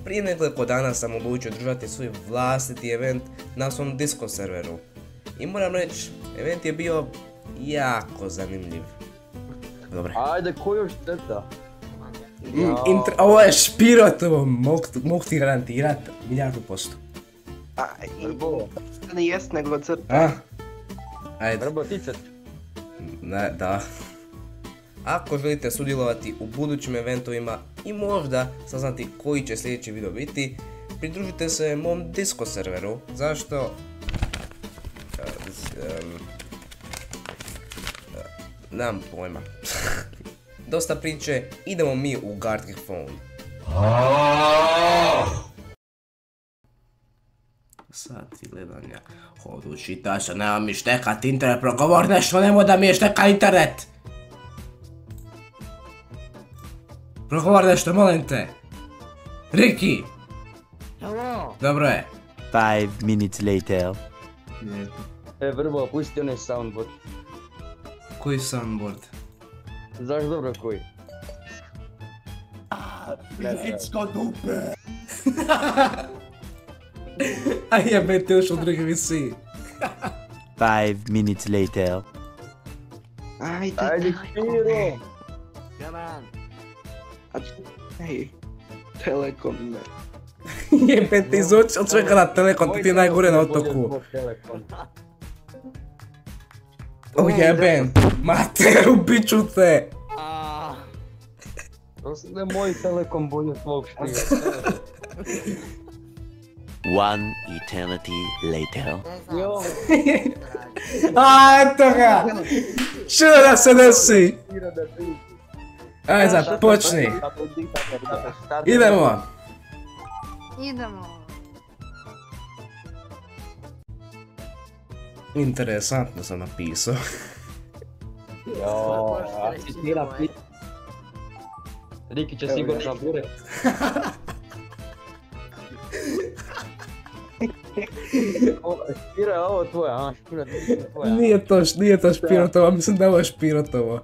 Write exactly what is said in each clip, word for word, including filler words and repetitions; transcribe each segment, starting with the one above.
prije nekoliko dana sam odlučio držati svoj vlastiti event na svom Discord serveru. I moram reći, event je bio jako zanimljiv. Dobre. Ajde, ko još šteta? Mm, inter... Ovo je špirotovo, mogu ti garantirat milijardu posto. A, i... Ne jest nego crta. A? Ajde. Treba ti crta. Ne, da. Ako želite sudjelovati u budućim eventovima i možda saznati koji će sljedeći video biti, pridružite se mom Discord serveru. Zašto? Um, nemam pojma. Dosta priče, idemo mi u Gartic Phone. Sati gledanja. Hodu čitaša, nema mi štekat internet, progovor nešto, nemoj da mi je šteka internet! Progovor nešto, molim te! Riki! Hello! Dobro je. Five minutes later. E, Vrbo, pusti onaj soundboard. Koji soundboard? Znaš dobro koji? Fizičko dupe! A jebe ti još u drugi visi. Five minutes later. Ajde, Ajde, Špiro! Come on! Ej, Telekom ne. Jebe ti iz oči od čovjeka na Telekom, ti ti najgore na otoku. O jeben, mater, ubiću te! Prosim da je moj Telekom bolje svog Špira. One eternity later. Jo! A, eto ga! Što da se desi? Ajde, započni! Idemo! Idemo. Interesantno sam napisao. Jo, asistira pit. Riki će sigurno na bure. Špira je ovo tvoja, a? Špira je tvoja. Nije to, nije to špirotovo, mislim da je ovo špirotovo.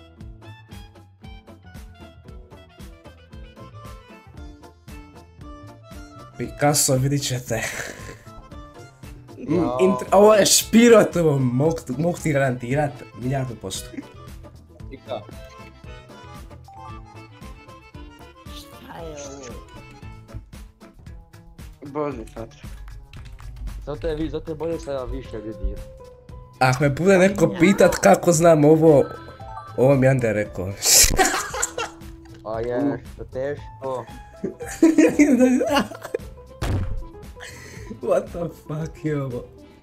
Picasso, vidit ćete. Mm, inter... Ovo je špirotovo, mogu ti garantirat milijardu posto. Ika. Šta je ovo? Bože, Patra. Zato je, vi, zato je bolje sada više ljudi. Ako me bude neko pitat kako znam ovo, ovo mi Ande rekao. A je, što teško. What the fuck je ovo?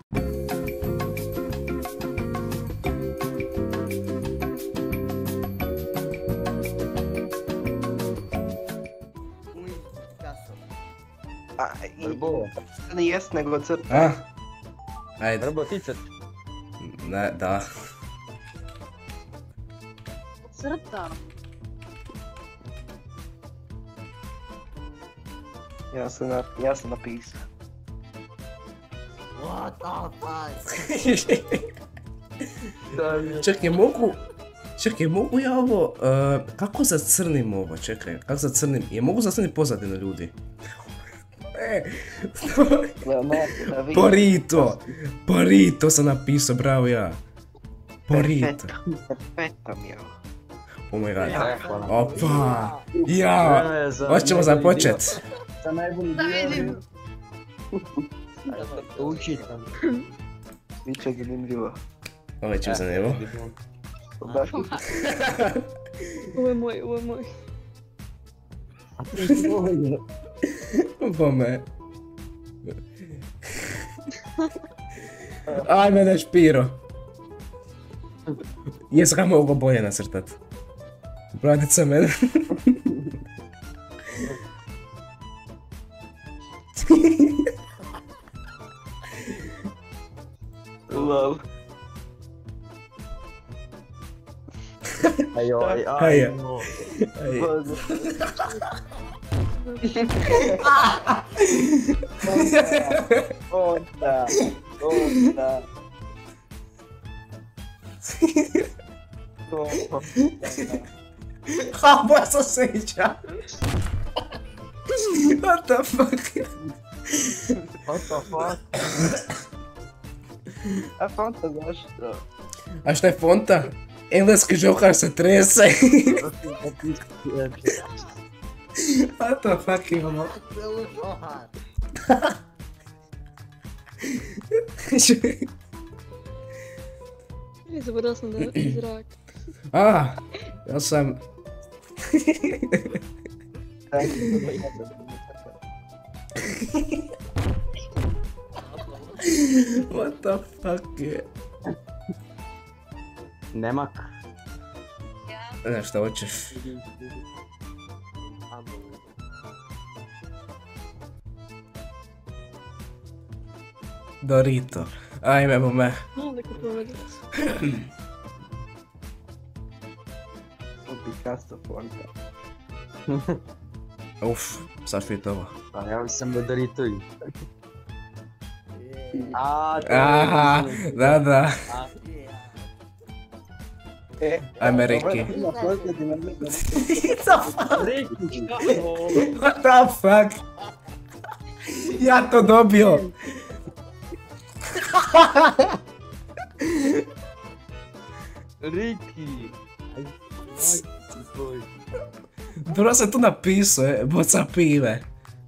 Uj, Picasso. A, i... Vrbo, Ne jest nego crta. A? Ajde. Vrbo ti crta. Ne, da. Crta. Ja sam, na... ja sam napisao. What the fuck? Čekaj, mogu... Čekaj, mogu ja ovo... Uh, kako zacrnim ovo? Čekaj, kako zacrnim? Je mogu zacrniti pozadinu ljudi? Ne. Porito! Porito sam napisao, bravo ja. Porito. Perfetto mi je ovo. Oh my god. Ja, hvala. Opa! Ja! Hoćemo započet. Za najbolji Da vidim. dio. Učitam. Biće zanimljivo. Ovo je čim zanimljivo. Baš Ovo je moj, ovo je moj. Bome. Aj mene špiro. Jesam ga mogo bolje nacrtat. Bratica mene. lol. Aj, aj, Aj, aj. aj. Aj. Bože. Onda, onda. Ah, boa essa seja. What the fuck? What the fuck? A fonta zašto? A šta je fonta? Engleski žokar se trese. What the fuck imamo? Se ušohar. I zaboravila sam da je zrak. A, ja sam... What the fuck je? Nemak. Ne, šta hoćeš? Dorito. Ajme, me. No, neko povedi. Picasso fonta. Uf, sad špit ovo. Pa ja sam da Doritovi. A, to Aha, da, da. E, Ameriki. ima posljednji na Reki, šta je ovo? What the fuck? Ja to dobio. Riki. Dobro sam tu napisao, je, boca pive.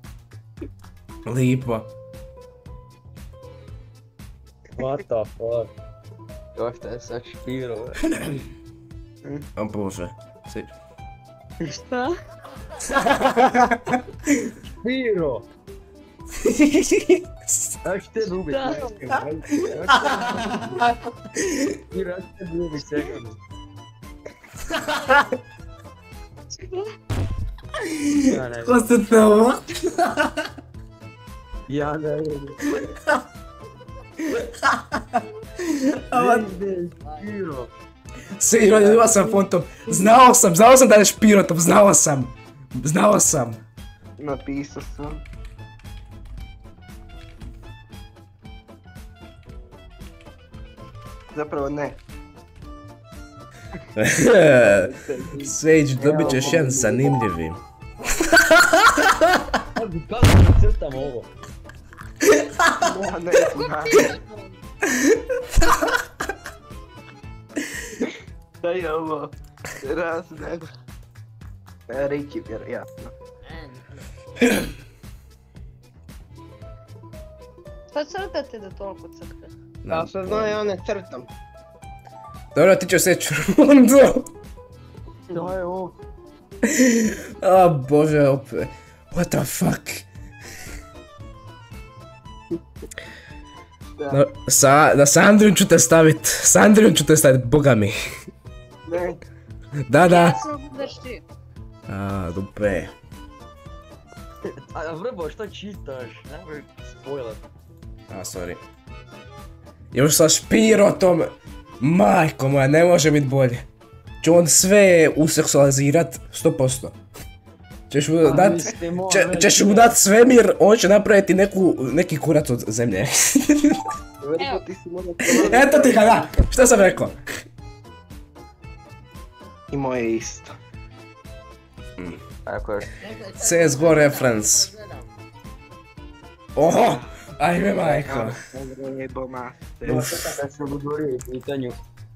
Lipo. What the fuck? Jo, šta je sad špiro? O bože. Si... Šta? Špiro! Ja ću te ubit, Da. Špiro, ja ću te ubit, čekaj me. Ja ne Ko ste to ovo? Ja ne vidim. Ava- Špiro. Sigurno, imao sam fontom. Znao sam, znao sam da je špirotom, znao sam. Znao sam. Napisao sam. Zapravo ne. Sage, dobit ćeš jedan zanimljivi. Kako da crtam ovo? Ja ne znam. Šta je ovo? Razne. Riki, vjerojatno. Šta crtate da toliko crte? Ja sam znao ja ne crtam. Dobro, ti ćeš seći rundu. Šta je ovo? A bože, opet. What the fuck? No, sa, da sa Andrijom ću te stavit, sa Andrijom ću te stavit, boga mi. Ne. Da, da. Ja sam budeš ti. A, dupe. A vrbo, šta čitaš? Nemoj spoiler. A, sorry. Još sa špirotom. Majko moja, ne može bit bolje. Će on sve useksualizirat sto posto. Ćeš mu dat, će, ćeš mu dat svemir, on će napraviti neku, neki kurac od zemlje. Vrbo, ti si možda... Eto ti ga, da, šta sam rekao? I moje isto. Ako je... C S G O reference. Oho! Ajme majko. Vrbo, master. Uf. Da se odgovorio u pitanju.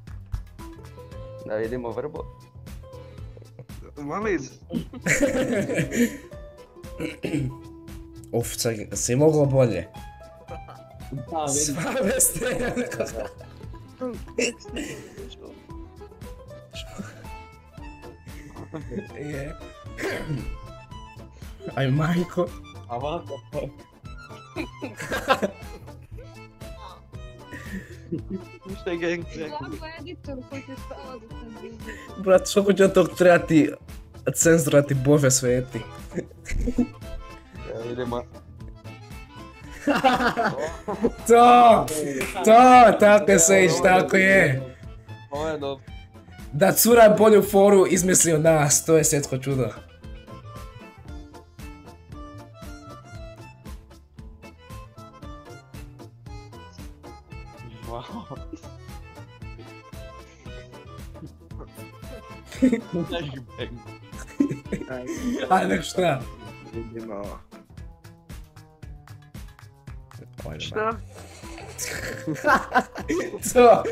Da vidimo vrbo. Molim. Uf, čak, si moglo bolje. Da, vidim. Sve ste. Je. Aj majko. A ovako. Šta je gang Ovako editor koji će stavati sam vidio. Brat, što će od tog trebati cenzurati, bože sveti. Ja vidimo. To! To! Tako je Sage, tako je. Ovo je dobro. Da cura bolju foru izmislio nas, to je svjetsko čudo. Wow. Naš bang. A nek šta? Vidimo ovo. Oj, Šta? Co?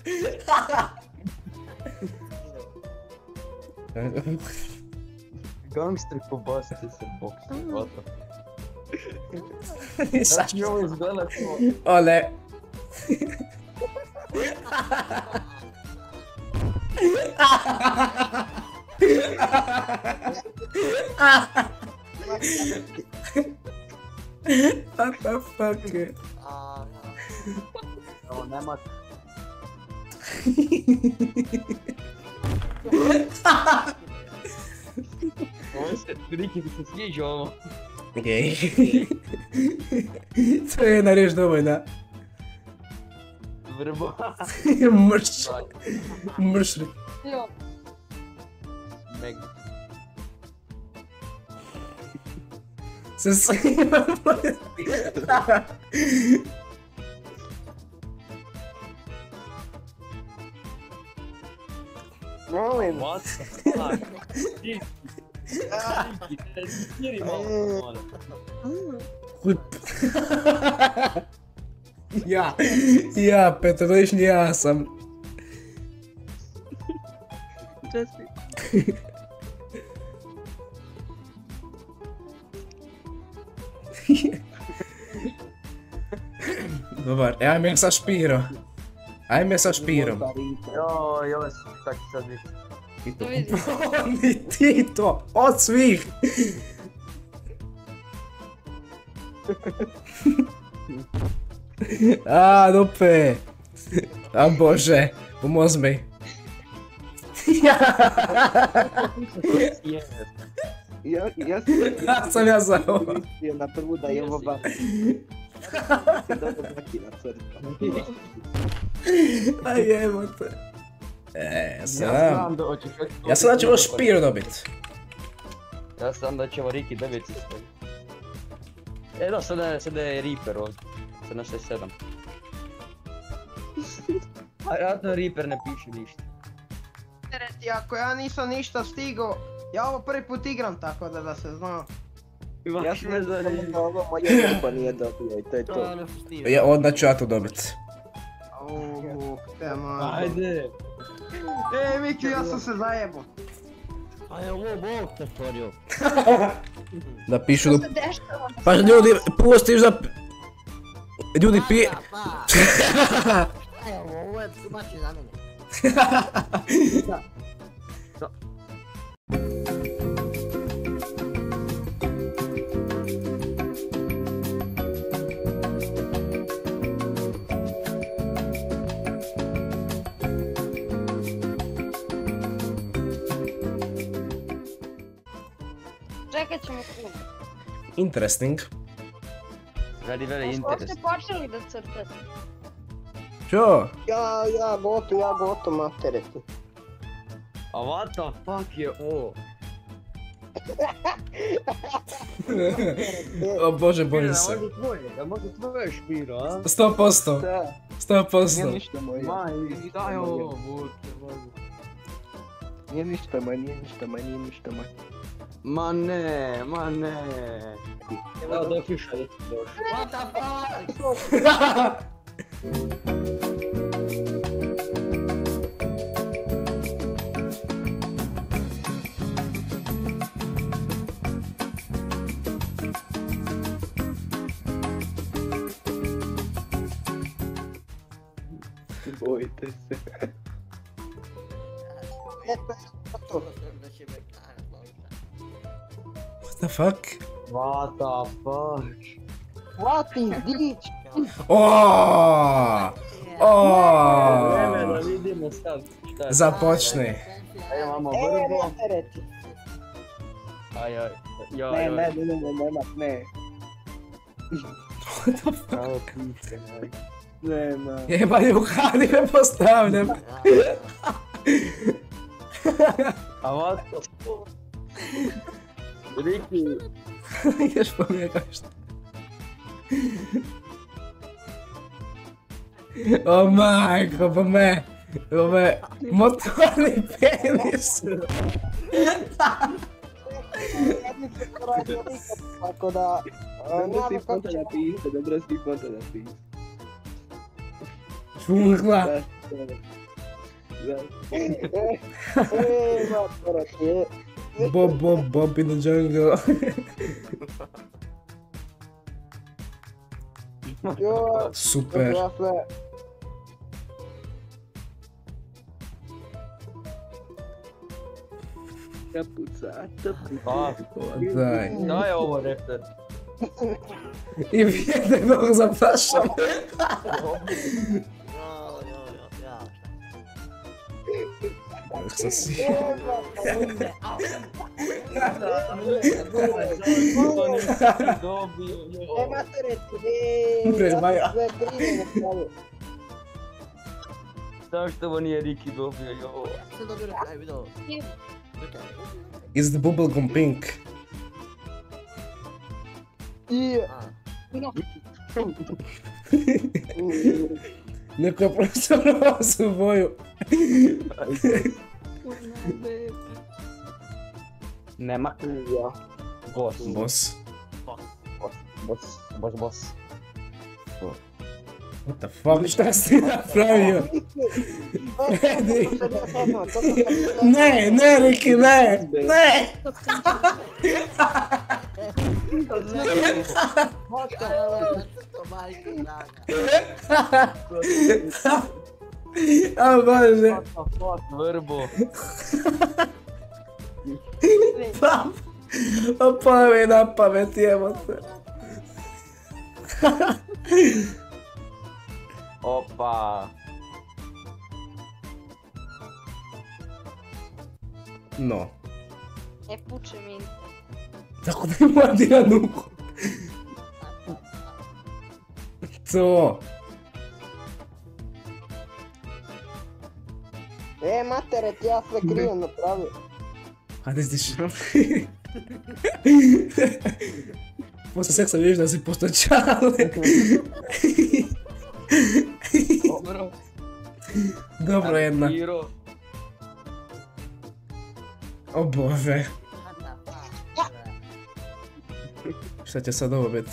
Gangstri pobacite se boksom, vato. Sad Znači ovo izgleda kao... Ole. What the fuck? Ovo nema... Ovo se, Riki ti se sviđa ovo. Okej. To je jedna riječ dovoljna. Vrbo. Mrš. Mrš. Jo. Meg. Se svima. Molim. What the fuck? Riki. Riki, te smiri malo, malo. Ja, ja, petogodišnji ja sam. Česti. Dobar, e, ajme sa Špiro. Ajme sa Špirom. Joj, joj, tak će sad biti. To vidi. Ni ti to, od svih. A, dupe. A bože, pomoz mi. Ja, ja Ja sam ja za ovo. mislio na prvu da je ovo baš. Dobro zakina crta. A jebote. E, Ja sam. znam da hoćeš... Ja sam da ćemo Špiro dobit. Ja znam da će ovo Riki devet istaviti. E da, sada, sada je Reaper ovdje. sedam šest sedam. A vjerojatno Reaper ne piše ništa. Tereti, ako ja nisam ništa stigao, ja ovo prvi put igram tako da da se zna. Ja sam ne znam da ovo moja grupa nije dobio i to je to. Ja, onda ću ja to dobit. Uuu, te malo. Ajde! E, Miki, ja sam se zajebao. A je ovo Bog te stvorio. Da pišu Što da... se dešava? Pa ljudi, pustiš da... Ljudi pi... Pa, šta je ovo, ovo je tumači za mene. Čekat ćemo puno. Interesting. Very, very Što ste interesting. počeli da crtate? Čo? Ja, ja, goto, ja, goto, materiti. A what the fuck je ovo? O bože, bojim se. Da može tvoje, da može tvoje Špiro, a? Sto posto. Da, Sto nije posto. ništa moje. Maj, daj ovo, buke, bože. Nije ništa moje, nije ništa moje, nije ništa moje. Ma ne, ma ne. Evo da je fiša, je došao. What the fuck? Bojite se. Da će me karat loviti. What the fuck? What the fuck? What is this? Oooo! Vreme da Oooo! vidimo sad šta je. Započni. Evo imamo E, vrbo. materiti. Aj, aj, joj, Ne, joj. ne, ne, ne, ne, ne. Pravo pice, aj. Ne, ne. Jebanje u hadi me postavljam. A what the fuck? Riki, Još po mi kažeš. O majko, po me. Po me. Motorni penis. Ja nisam to radio nikad, tako da Dobro si Nema kako foto će- napisao, dobro si foto napisao. Šmugla. Da, da, da. E, matora ti je. Bob, bob, bob in the jungle. Joj, Super. ja sve. Čapuca, čapuca. A, O, daj. šta je ovo reper? I vijete mnogo zaprašam. Šta si? Dobio, E, jo. matere ti, Bre, ja Maja. sam sve krivo napravio. Zašto ovo nije Riki dobio, jo? Što dobio na taj video? Is the bubblegum pink? I, Neko je profesionalno su boju. Nema. ja. Boss. Boss. Boss, boss, boss. What the fuck, šta si ti napravio? Freddy. Ne, ne, Riki, ne, ne! To majko draga. O Bože. What the fuck, vrbo. Pa, pa mi na pamet, jebote. Opa. No. E, puče mi. Tako da ima na nuku. To. E, matere ti, ja sve krivo napravio. Hajde stiš. Posle seksa vidiš da si postao čale. Dobro. Dobro jedna. Hiro. O Bože. Šta će sad ovo biti?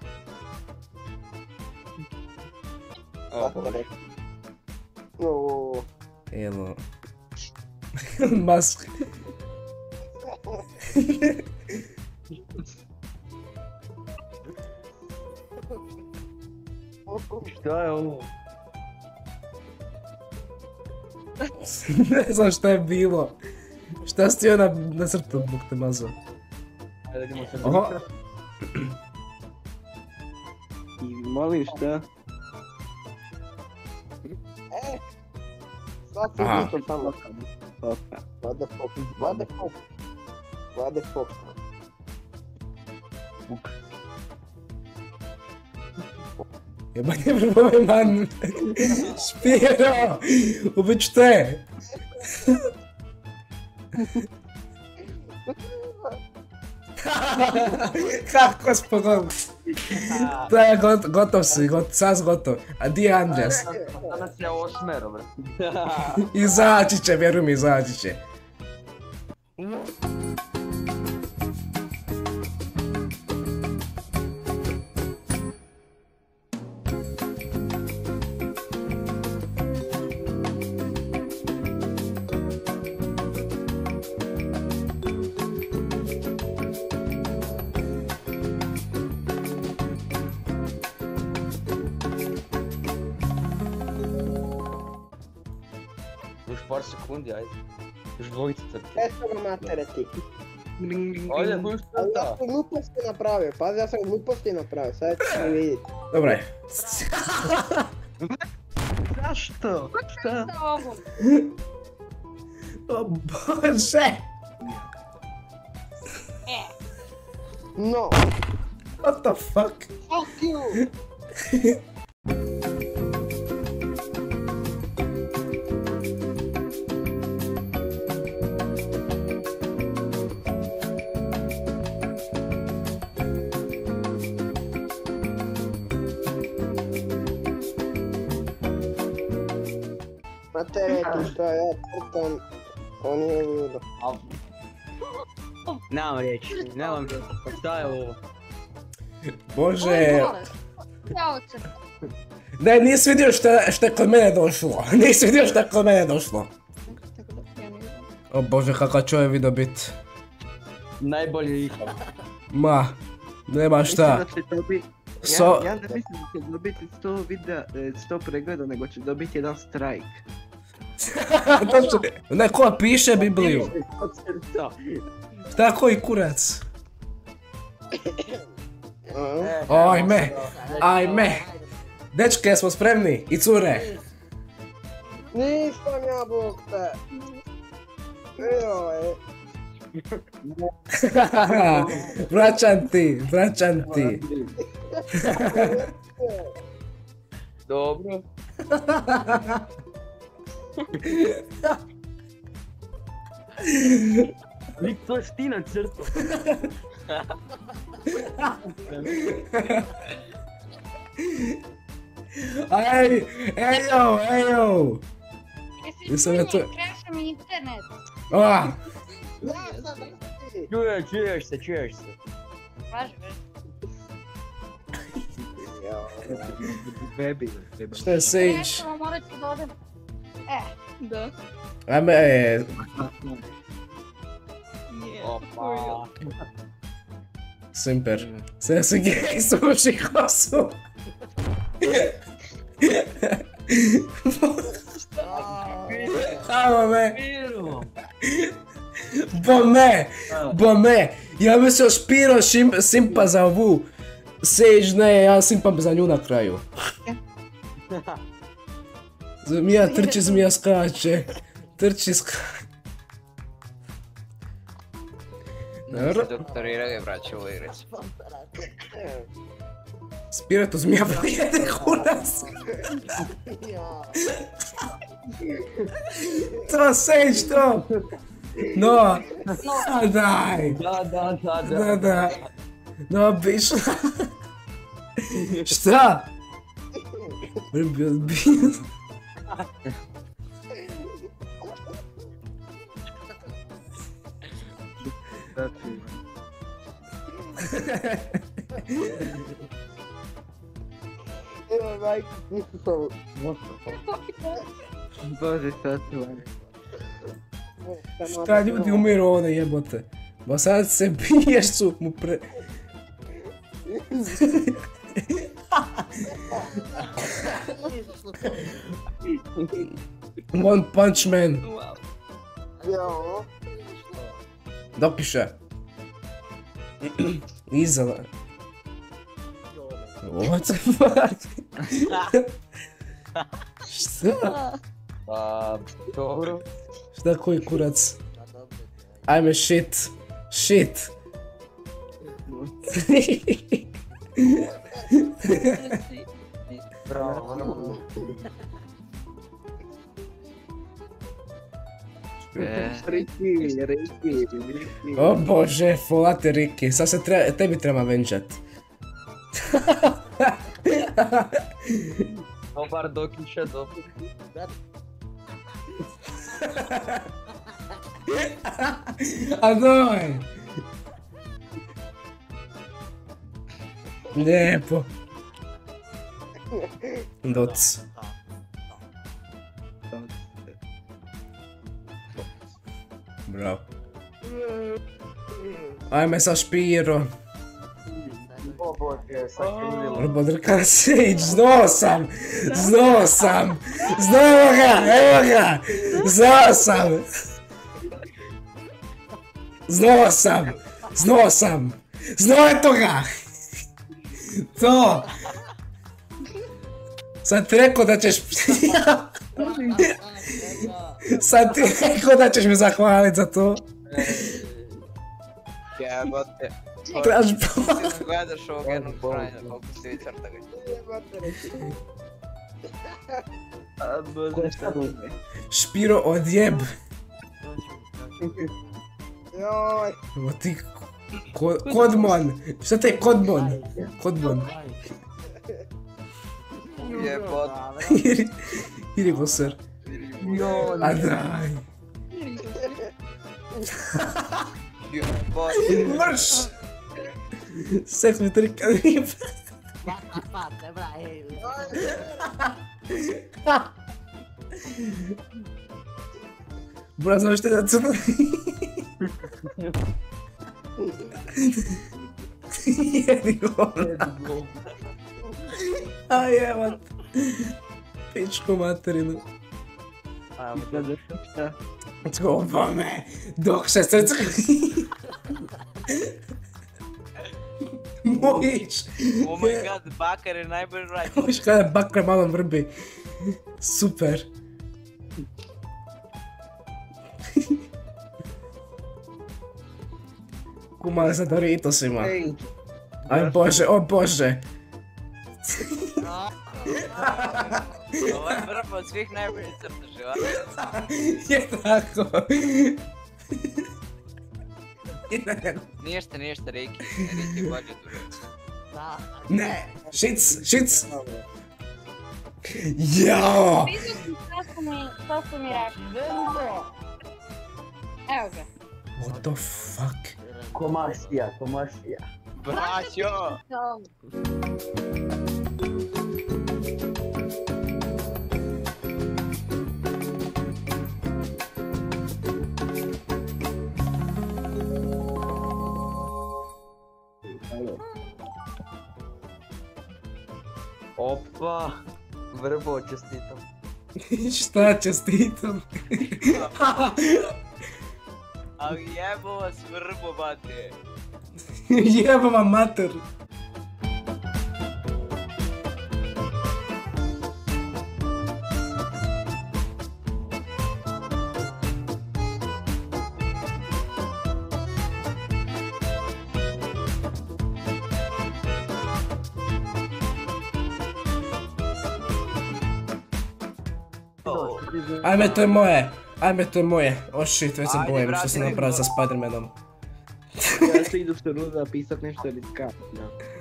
Matere. O, Eno. Mask. Šta je ovo? Ne znam šta je bilo. Šta si ti ona nacrtao, bog te mazao? Ajde, idemo se Oho. I molim šta? sad si Aha. vidio tamo. Opa. What the fuck, what the fuck, what the fuck. Jebanje probaj man. Špiro. Ubit te. Kako si pogodio? Da, je got, gotov si, got, sad si gotov. A di je Andreas? Danas je osmero, bre. Izaći će, vjeruj mi, izaći će. Još par sekundi, ajde. Još dvojica crta. E, samo matere ti. Ajde, koju Ali ja crta? sam gluposti napravio, pazi, ja sam gluposti napravio, sad ćete mi vidjeti. Dobro je. Zašto? Šta? Šta ovo? O Bože! E, No, What the fuck? fuck you! Matere ti, šta ja crtam, on nije vidio. Nemam riječi, nemam riječi. Pa šta je ovo? Bože. Ja oče. Ne, nisi vidio šta, šta je kod mene došlo. Nisi vidio šta je kod mene došlo. O Bože, kakav čovjek vidio bit. Najbolji ikad. Ma, nema šta. Mislim da će dobiti... So... Ja, ja ne mislim da će dobiti sto videa, sto pregleda, nego će dobiti jedan strajk. Ne, ko piše Bibliju? Od srca. Šta, koji kurac? Ajme, ajme. Dečke, smo spremni i cure. Nisam ja, bog te. Joj. Vraćam ti, vraćam ti. Dobro. Lik, to je ti na crtu. Aj, ejo, ejo. Jesi Jesam ja to- čunje, kreša mi internet. Ah, Čuješ, čuješ se, čuješ se. Važi, važi. Baby. šta je Sage? Krećemo, morat ću da odem. E, da. Ajme, e, Opa. simper. Sve se gej suši kosu. Ajmo me. Bome, bome. Ja mislio Špiro šim- simpa za ovu. Sage ne, ja simpam za nju na kraju. Zmija trči, zmija skače. Trči, skače. Dobro. Doktorirali vraća u igricu. Spirato zmija pojede kurac. To, Sage, to. No. A daj. Da, da, da, da. Da, da. No, biš. Šta? Bil, bil. Evo, majko, nisam... Bože, šta tu vam? Šta ljudi umiru ovdje jebote? Ba sad se biješ su mu pre... One Punch Man. Jo. Dopiše. Iza. What the fuck? Šta? Pa, dobro. Šta koji kurac? Ajme shit. Shit. Bravo. Riki, Riki, Riki. O bože, folate Riki, sad se treba, tebi treba venčat. Dobar dokiša, dobro. A doj! Lijepo. Doc. Bravo. Ajme sa Špiro. O bože, sad će udjelo. Robodrka Sage, znao sam! Znao sam! Znao ga! Evo ga! Znao sam! Znao sam! Znao sam! Znao je toga! To! Sad ti rekao da ćeš... Sad ti rekao da ćeš mi zahvalit za to. Jebote. Trebaš Ti gledaš ovog jednog frajna, koliko si vi crtali. A bože, šta bude? Špiro odjeb. Joj. Evo ti... Ko, kodmon! Šta te je kodmon? Kodmon. Jebote. Iri... Iri boser. A daj. Jebote. Mrš! Seks mi trika riba. Fatta, fatta, bravo. Bura, znaš te da crno? Jedi govno. A jebat. Pičku materinu. Ajmo, gledaj šta. Tko me, dok se srce. Mojić. Oh my god, bakar je najbolji rađen. Mojić kada bakra malo vrbi. Super. Kuma sa Doritosima. Aj bože, o bože. Ovo je vrba od svih najboljih crteževa. Je tako. Ništa, ništa, Riki. Riki je bolje tu. Ne, šic, šic. Jao. Pisao sam šta su mi, šta su mi rekli. Evo ga. What the fuck? Komašija, komašija. Braćo! Opa, vrbo, čestitam. Šta čestitam? Ali jebo vas vrbo, bate. Jebo vam mater. Ajme, to je moje. Ajme, to je moje. O shit, već se Ajde, bojim što vrati sam mi napravio to. sa Spidermanom. Ja se idu što ruda pisat nešto riskantno.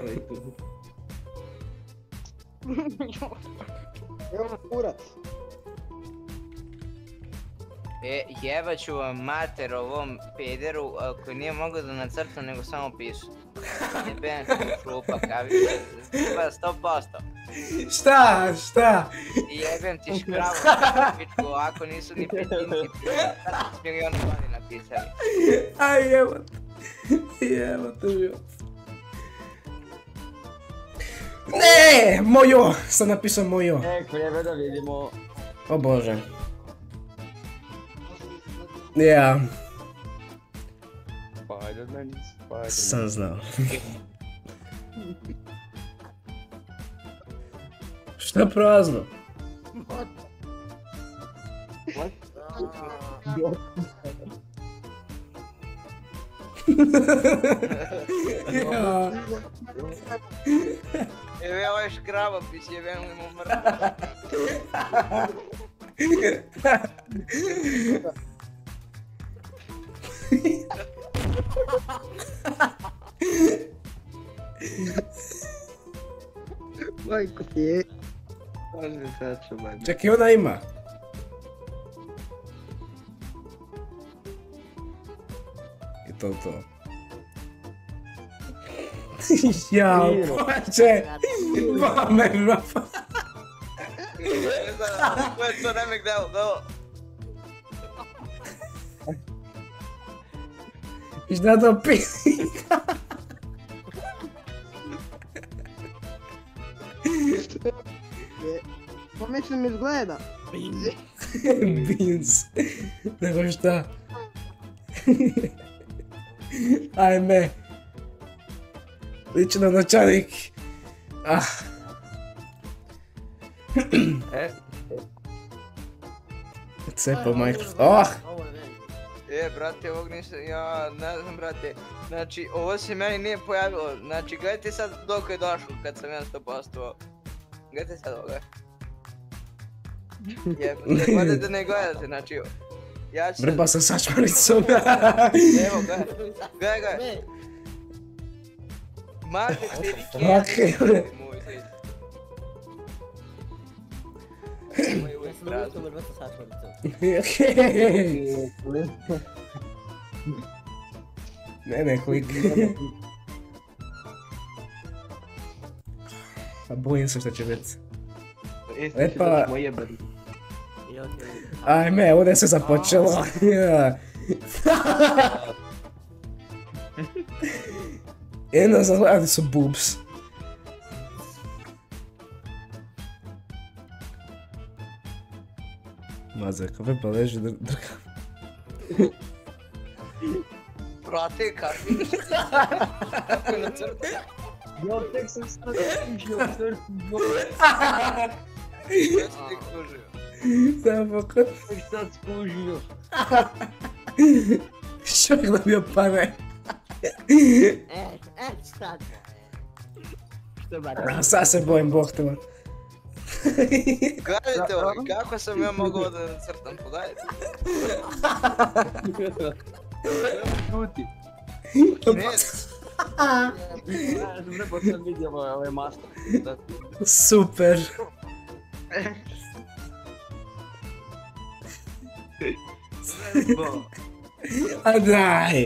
Evo kurac. E, jebat ću vam mater ovom pederu koji nije mogao da nacrta nego samo pisu. Jebem šupa kavice, pa sto posto. Šta, šta? I jebem ti škravu, pičku, ako nisu ni petinci, s miliona godina pisali. Aj, jebot. Jebot, uživot. Ne, mojo! Sam napisao mojo. E, vrijeme da vidimo. O bože. Ja, Spider-Man, Spider-Man. sam znao. Šta prazno? Ja. Evo ovaj škrabopis, jebem li mu mrtvo. Majko ti je. Može sad ću majko. Čekaj, ona ima. I to to. Jao, poče! Bame, rapa! Ne znam, ko je to remek dao, dao. Šta to pisi? Pomično mi izgleda. Beans. Nego šta? Ajme. Liči na novčanik. Ah. E, Cepao Minecraft. Oh! E, brate, ovog nisam, ja ne znam, brate. Znači, ovo se meni nije pojavilo. Znači, gledajte sad dok je došlo kad sam ja sto posto. Gledajte sad ovoga. Jebate, gledajte da ne gledate, znači... Ja ću... Vrba sa sačmaricom. Evo, gledaj, gledaj, gledaj. Mater ti Riki Okej. Moj svijet. Moj uvijek Ja sam prazno. uvijek vrlo sačvaricom. Okej. Ne, ne, klik. A bojim se šta će biti. Jeste E pa- da ćemo jebati. Ajme, ovdje se započelo. Ja. Jedno zagledati su boobs. Mazak, ove pa leži dr- drka. Brate, kakvi? Kako je na crtu? Ja tek sam sad skužio, crtu, Ja sam tek kužio. Samo kod tek sad skužio. čovjek dobio pare. E, e, šta to? Što ba A sad se bojim Bohtova. Gledajte ovo, kako sam ja mogao da nacrtam, pogledajte. Šuti. Ne, Ja sam rekao sam vidio ove master. Da, Super. Srebo. A daj.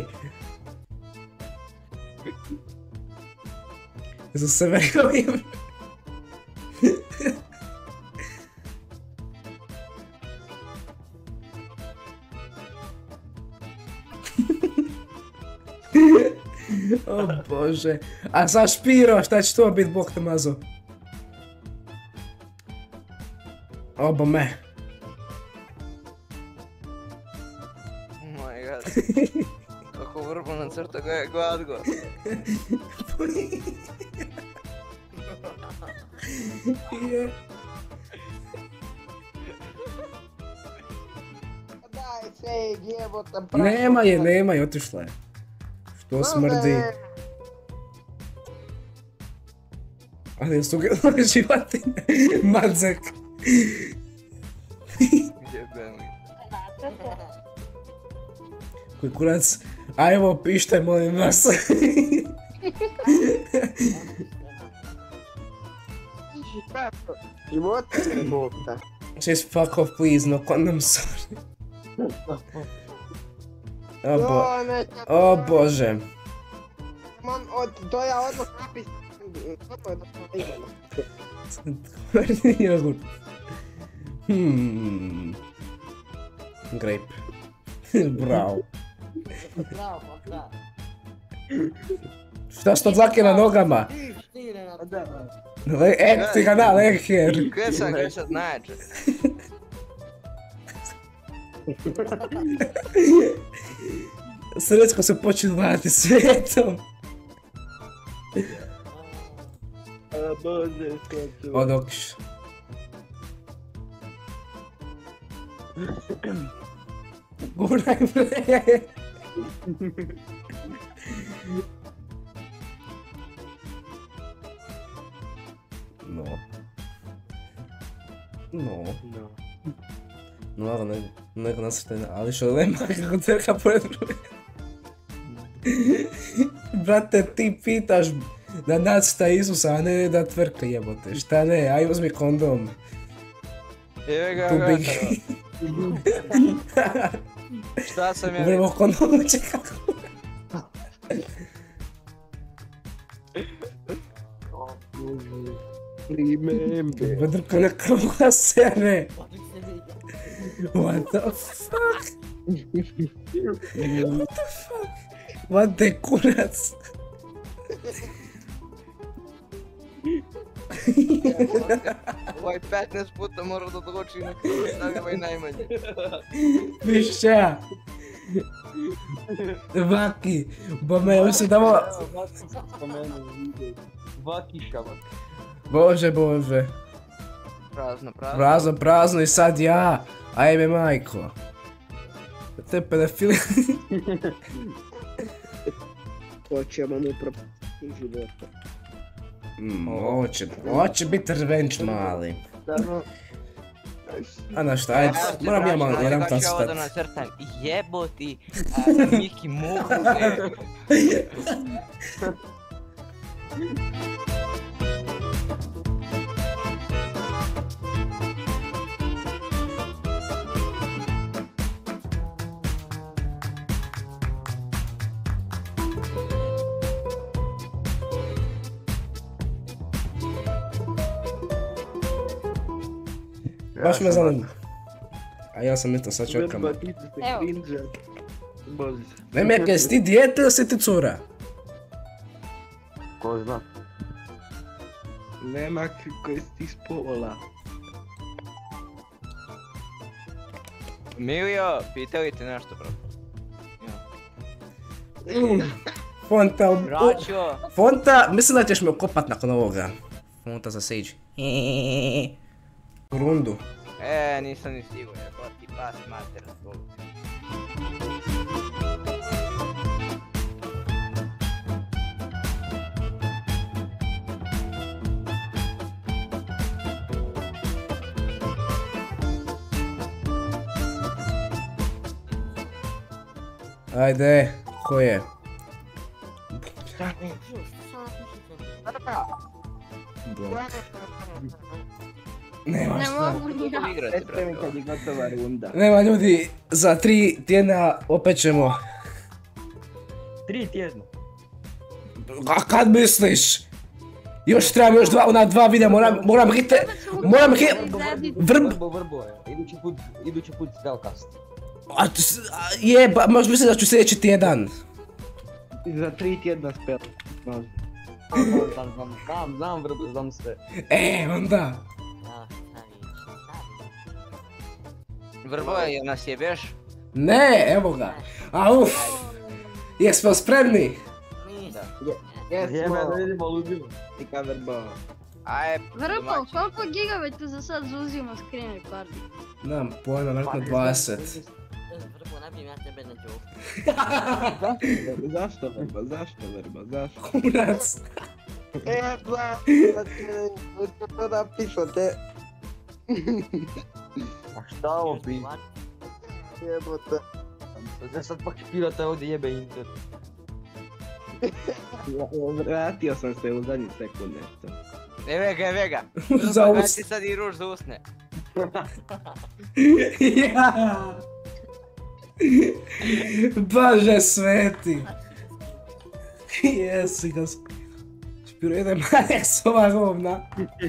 Jesu se verovim. O bože. A sa Špiro, šta će to bit, Bog te mazo? Obo me. oh my god. Kako vrbo nacrta ga je gladgo. Je. Daj se, jebote, Nema je, nema je, otišla je. Što smrdi. Ali su ga životinje. Madzek. Jebem. Koji kurac. Ajmo, pište, molim vas. Životinje, bokta. Just fuck off, please, no condom, sorry. O, bo To neće... o bože. Man, od, to ja odmah napis... Kako je da smo imali? Jogurt. Hmm. Grape. Bravo. Bravo, pa da. Šta što dlake na nogama? Ti, ti ne na Le, e, ti ga da, leher. Kaj sad, kaj sad nađe? Srečko se počeo vladati svijetom. A bože, što ću. Odokiš. Guraj bre. No. No. No. No, naravno, nego, nego nasrtajna, ali što nema kako crka pored druge. Brate, ti pitaš da nacrta Isusa, a ne da tvrka jebote. Šta ne, aj uzmi kondom. Evo ga, Tu ga, big. šta sam ja Uvrimo kondom, čekaj. Remember. Bedrko na kruha sere. What the fuck? What the fuck? What the kurac? ovaj petnaest puta mora da doći na kraju, stavi ovaj najmanje. Višća. Vaki. Bome, ovo se damo... Vakišava. Bože, bože. Prazno, prazno. Prazno, prazno i sad ja. Ajme, majko. Te pedofili... Hoćemo mu propustiti života. Mm, ovo će, ovo će biti revenge mali. Stvarno, A na šta, ajde, moram ja malo, moram Kako tam ću ovo da stati. nacrtam? Jeboti, a, Miki Muhe. Baš me zanima. A ja sam isto sad čekam. Vrba, ti ste Evo. cringe. Božić. Ne me, jesi ti dijete ili si ti cura? Ko zna? Nema koji si ti spola. Milio, pitali te nešto, bro. Fonta, u- Braćo, Fonta, mislim da ćeš me okopat nakon ovoga. Fonta za Sage. Rundu. e, nisam ni siguran, to ti pas mater. Ajde, ko je? Nema Ne šta. mogu ni ja. Igrati, Recite mi brate. kad je gotova runda. Nema ljudi, za tri tjedna opet ćemo. Tri tjedna. A kad misliš? Još trebam još dva, ona dva videa, moram, moram hite, moram hite, vrb, Vrbo, vrbo je. Idući put, idući put spellcast. a, t- s- a, je, ba, možda mislim da ću sljedeći tjedan. Za tri tjedna spela. Možda. Znam, znam, znam, znam, znam vrbo, znam sve. E, onda. Vrboje, jel nas jebeš? Ne, evo ga. A uf, jesmo spremni? Jebe, da Jesmo. vidimo ludilo. Tika vrba. Aj, Vrpo, koliko gigabajta za sad zauzima screen record? Nemam pojma, vjerojatno dvadeset. Vrbo, nabijem ja tebe na joke. Zašto vrba? Zašto vrba? Zašto? Kurac. E, da, da to napišete. A šta ovo pi? Jebote. Ja sad pak špirate ovdje jebe internet. Vratio sam se u zadnji sekund nešto. evo ga, evo ga. Za Vrbo, us. ti sad i ruž za usne. Ja. Bože sveti. Jesi ga sk... Špiro, ide manje s ova govna.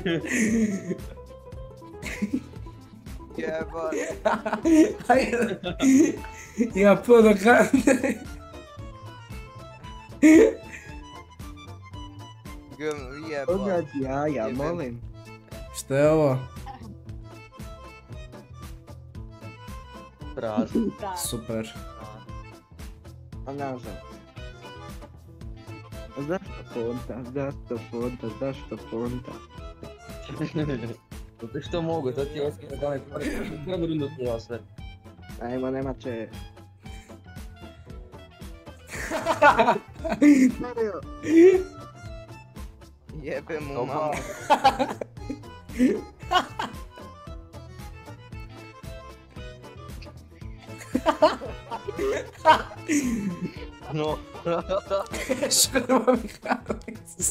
Jebot. Ajde. Ima puno do kante. Gum, jebot. Obrađi jaja, molim. Što je ovo? Prazno. Super. A nažal. Zašto fonta? Zašto fonta? Zašto fonta? Zato što mogu, to ti je oskada da me prvo rundu tijela sve. Ajmo, nema će. Jebe mu Opa. mamu. No. Škrba Mihajlović.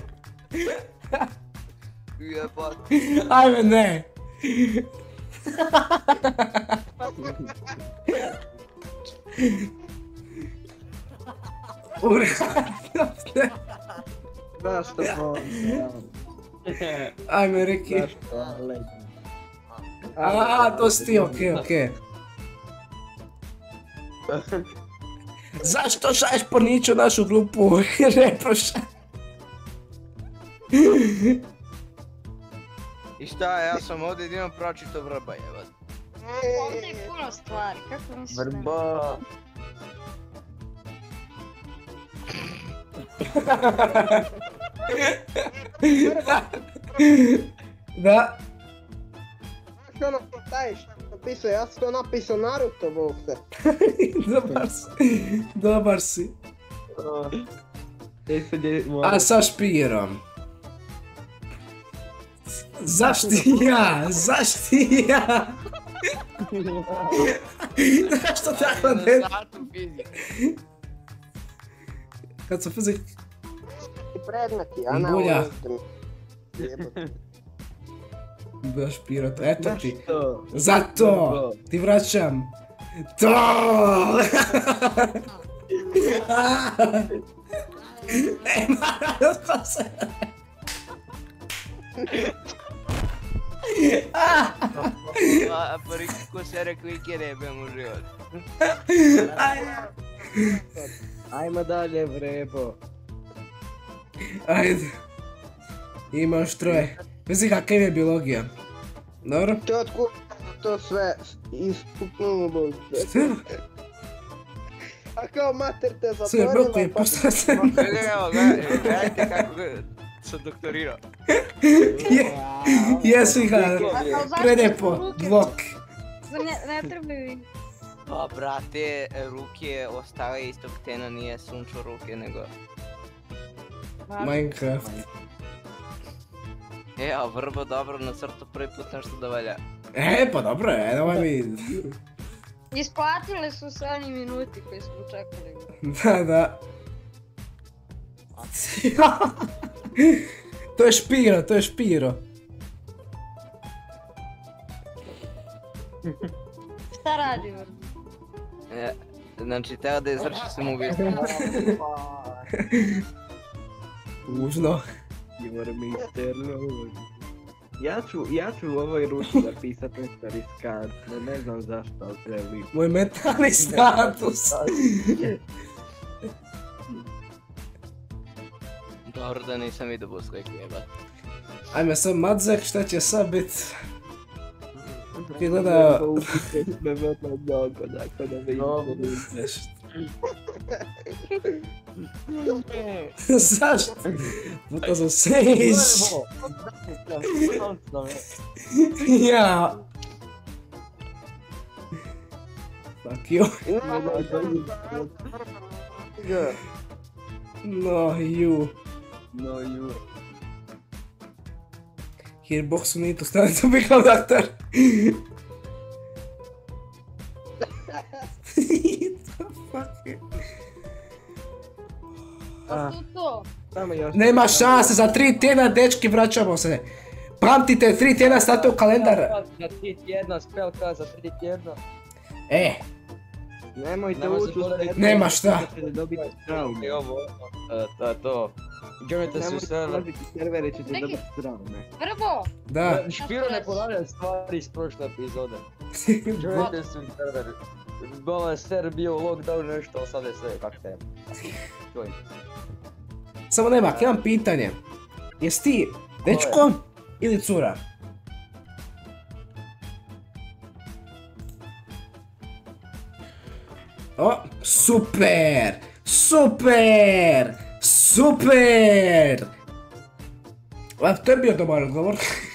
Jebot. Ajme ne. Uradno. Zašto fonta? Ajme Riki. Zašto? A, to si ti, okej, okej. Zašto šalješ porniče u našu grupu? Reproša. I šta, ja sam ovdje jedino pročito vrba, jebot. Ovdje je puno stvari, kako misliš da ne? Vrba. Da. Znaš ono što taj što napisao, ja sam to napisao Naruto, bog se. Dobar si. Dobar si. Gdje se gdje A sa špirom. Zašti ja? Zašti ja? Zašto tako ne? Satu fizike. Kad su fizik... predmeti, a ne Bulja. ovo. Jebote. Bio špiro, eto ti. Zašto? Zato! Ti vraćam. To! Nema, ko se... Ma per cos'era qui che abbiamo život? Ajmo dalje, vrebo. Ajde. Imaš troje. Vezi kakav je biologija. Dobro? To otkud to sve ispuknulo. A kao mater te Sve zatvorila boku je pa... postao se... Evo, gledajte kako sam doktorirao. Jesu ih, predepo, blok. Ne, ne trebaju. Pa brate, ruke ostale istog tena, nije sunčo ruke nego... Minecraft. E, a Vrbo dobro na crtu prvi put nešto da valja. E, pa dobro je, nemoj mi... Isplatile su se oni minuti koji smo čekali. Da, da. To je Špiro, to je Špiro. Šta radi Vrbo? E, znači, teo da izvrši samoubistvo. Tužno. Your mister Lord. Ja ću, ja ću u ovoj ruči napisat nešto riskantno, ne znam zašto, ali želim. Moj mentalni status. Dobro da nisam vidio Busliku jebat. Ajme sad Madzek, šta će sad bit? Ti gledao... Me vrlo mnogo, dakle da vidim. Zašto? Puta sam sejš. Ja. Fuck you. No, you. No, you. Here, boxu need to stand to become doctor. The fuck? A to to? Samo još... Nema šanse, za tri tjedna dečki vraćamo se. Pamtite, tri tjedna stavite u kalendar. Za tri tjedna, spelka za tri tjedna. E, Nemojte ući u sve... nema šta. ćete dobiti traume. I ovo, e, to je to. Joinite se u Nemojte server. ulaziti u servere, ćete Neki- dobiti traume. Vrbo! Da. Špiro ne ponavlja stvari iz prošle epizode. Joinite se u server. Malo je server bio u lockdown nešto, a sad je sve kak treba. Join. Samo nema, imam pitanje. Jesi ti dečko ili cura? O, super! Super! Super! A, to je bio dobar odgovor.